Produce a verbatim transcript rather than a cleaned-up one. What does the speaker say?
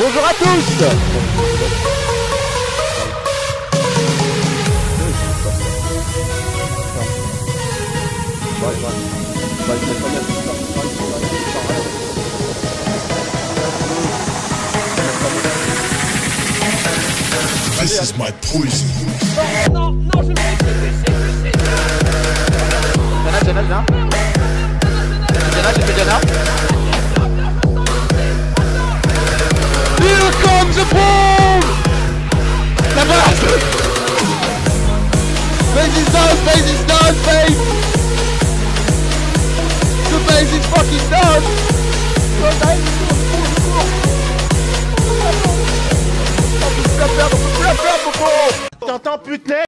bonjour à tous. This is my poison. Non, non, je le fais, je le fais, je le fais. Diana, Diana, viens. Diana, j'ai fait Diana. Here comes the bomb. La base. Base is done, base is done, base. The base is fucking done. T'entends, putain?